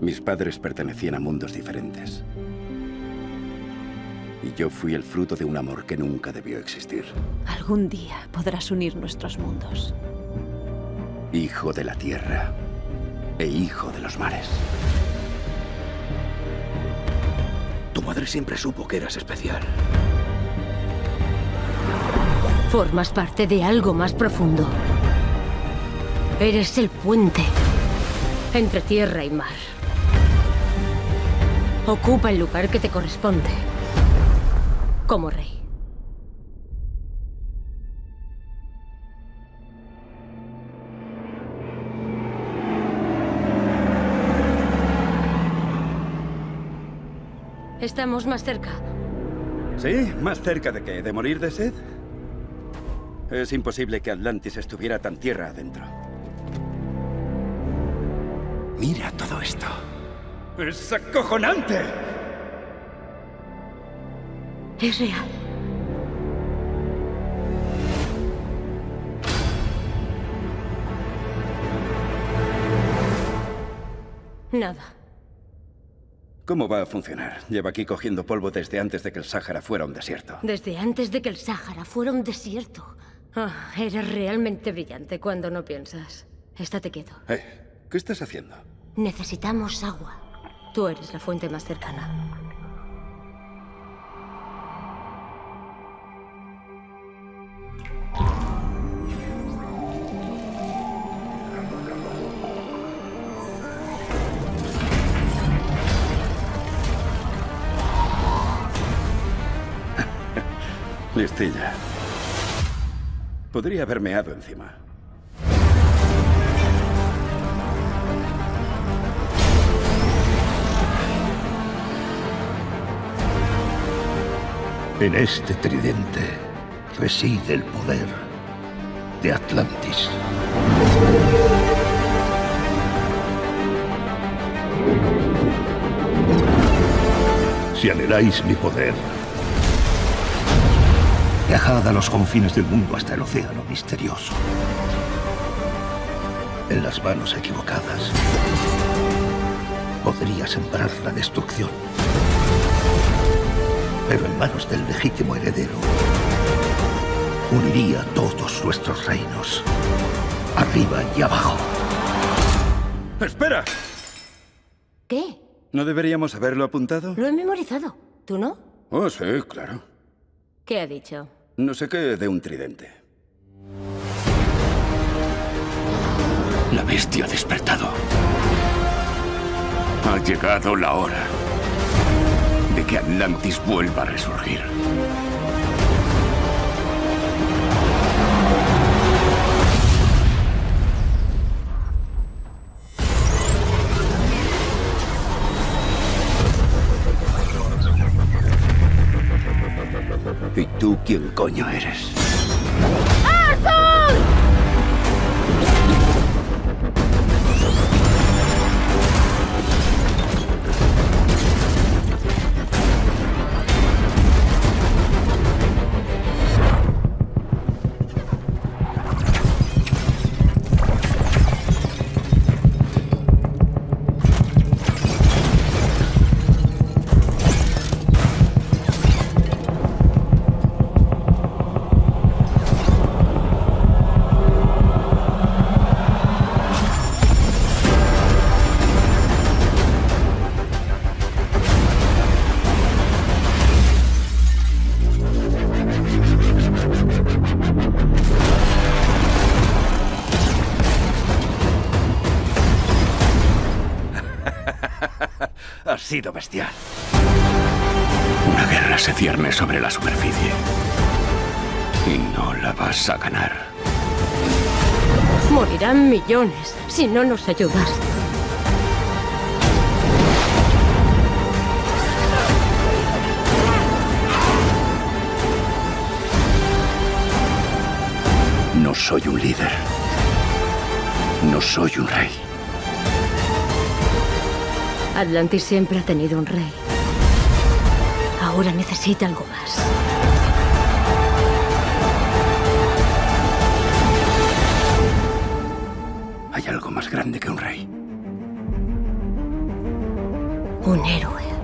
Mis padres pertenecían a mundos diferentes. Y yo fui el fruto de un amor que nunca debió existir. Algún día podrás unir nuestros mundos. Hijo de la tierra e hijo de los mares. Tu madre siempre supo que eras especial. Formas parte de algo más profundo. Eres el puente entre tierra y mar. Ocupa el lugar que te corresponde como rey. Estamos más cerca. ¿Sí? ¿Más cerca de qué? ¿De morir de sed? Es imposible que Atlantis estuviera tan tierra adentro. Mira todo esto. ¡Es acojonante! Es real. Nada. ¿Cómo va a funcionar? Lleva aquí cogiendo polvo desde antes de que el Sáhara fuera un desierto. Desde antes de que el Sáhara fuera un desierto. Eres realmente brillante cuando no piensas. Estate quieto. ¿Qué estás haciendo? Necesitamos agua. Tú eres la fuente más cercana. Listilla. Podría haber meado encima. En este tridente reside el poder de Atlantis. Si anheláis mi poder, viajad a los confines del mundo hasta el océano misterioso. En las manos equivocadas podría sembrar la destrucción. Pero en manos del legítimo heredero, uniría todos nuestros reinos, arriba y abajo. ¡Espera! ¿Qué? ¿No deberíamos haberlo apuntado? Lo he memorizado. ¿Tú no? Oh, sí, claro. ¿Qué ha dicho? No sé qué de un tridente. La bestia ha despertado. Ha llegado la hora de que Atlantis vuelva a resurgir. ¿Y tú quién coño eres? Ha sido bestial. Una guerra se cierne sobre la superficie. Y no la vas a ganar. Morirán millones si no nos ayudas. No soy un líder. No soy un rey. Atlantis siempre ha tenido un rey. Ahora necesita algo más. Hay algo más grande que un rey. Un héroe.